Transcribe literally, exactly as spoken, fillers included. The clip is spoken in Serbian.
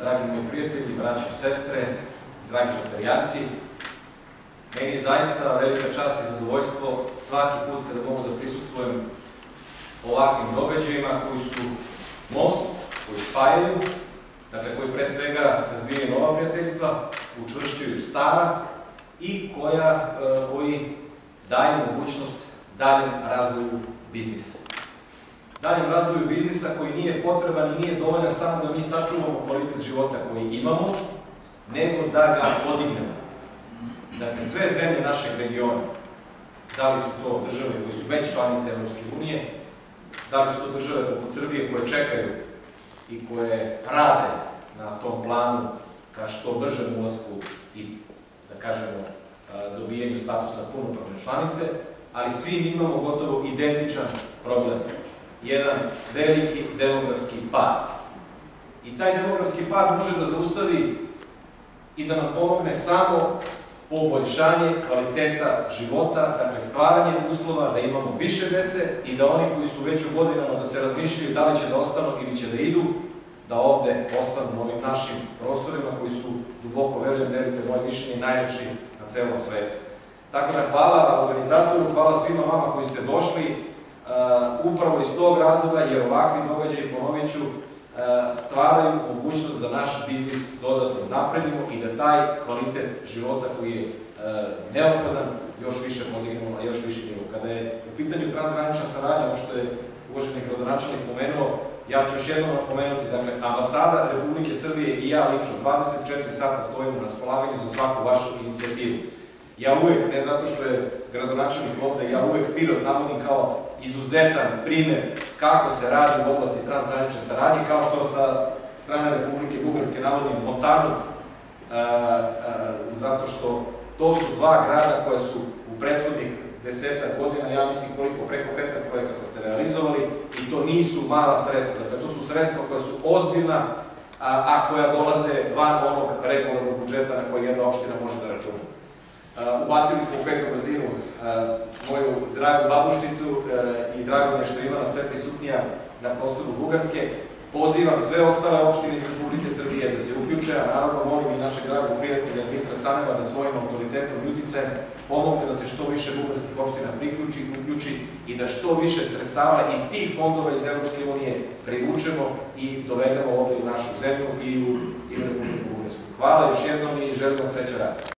dragi moji prijatelji, braći i sestre, dragi žatarjanci. Meni je zaista velika čast i zadovoljstvo svaki put kada mogu da prisustvujem ovakvim događajima koji su most, koji spajaju, dakle koji pre svega razvijaju nova prijateljstva, učvršćuju stara i koja, koji daju mogućnost daljem razvoju biznisa. Daljem razvoju biznisa koji nije potreban i nije dovoljan samo da mi sačuvamo kvalitet života koji imamo, nego da ga podignemo. Dakle, sve zemlje našeg regiona, da li su to države koji su već članice Evropske unije, da li su to države poput Srbije koje čekaju i koje rade na tom planu ka što bržem ulasku i, da kažemo, dobijenju statusa punopravne članice, ali svi mi imamo gotovo identičan problem. Jedan veliki demografski pad. I taj demografski pad može da zaustavi i da nam pomogne samo poboljšanje kvaliteta života, dakle stvaranje uslova da imamo više dece i da oni koji su već u godinama da se razmišljaju da li će da ostanu ili će da idu, da ovde ostanu u ovim našim prostorima koji su, duboko verujem, delite moje mišljenje, najlepši na celom svetu. Tako da hvala organizatoru, hvala svima vama koji ste došli, upravo iz tog razloga, jer ovakvi događaji, ponovit ću, stvaraju mogućnost da naš biznis dodatno napredimo i da taj kvalitet života koji je neophodan još više podignemo na još više nivo. Kada je u pitanju transgranična saradnja, ono što je uvaženi gradonačelnik pomenuo, ja ću još jednom napomenuti, dakle, ambasada Republike Srbije i ja lično dvadeset četiri sata stojimo na raspolaganju za svaku vašu inicijativu. Ja uvek, ne zato što je gradonačelnik ovde, ja uvek Pirot navodim kao izuzetan primer kako se radi u oblasti transgranične saradnje, kao što sa strane Republike Bugarske navodim Montanu, zato što to su dva grada koje su u prethodnih desetak godina, ja mislim koliko, preko petnaest projekata ste realizovali i to nisu mala sredstva, dakle to su sredstva koja su ozbiljna, a koja dolaze van onog regularnog budžeta na koji jedna opština može da računa. Ubacili smo u petu brzinu moju dragu babušnicu i drago mi je što je Ivana sve prisutnija na prostoru Bugarske. Pozivam sve ostale opštine iz Republike Srbije da se uključe, a naravno molim i našeg dragog prijatelja Dmitra Caneva da svojim autoritetom i uticajem pomogne da se što više bugarskih opština priključi, uključi i da što više sredstava iz tih fondova iz Evropske unije privučemo i dovedemo ovde u našu zemlju i u Republiku Bugarsku. Hvala još jednom i želim vam sreća rada.